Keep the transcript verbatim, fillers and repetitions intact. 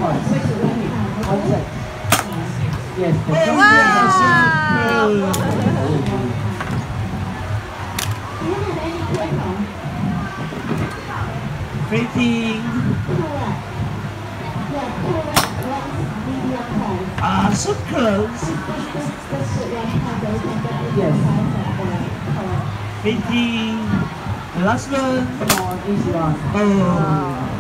points. One set. Yes, the Wow! Faking. Ah, so close. Yes. Faking. The last one. Come on, easy one. Oh.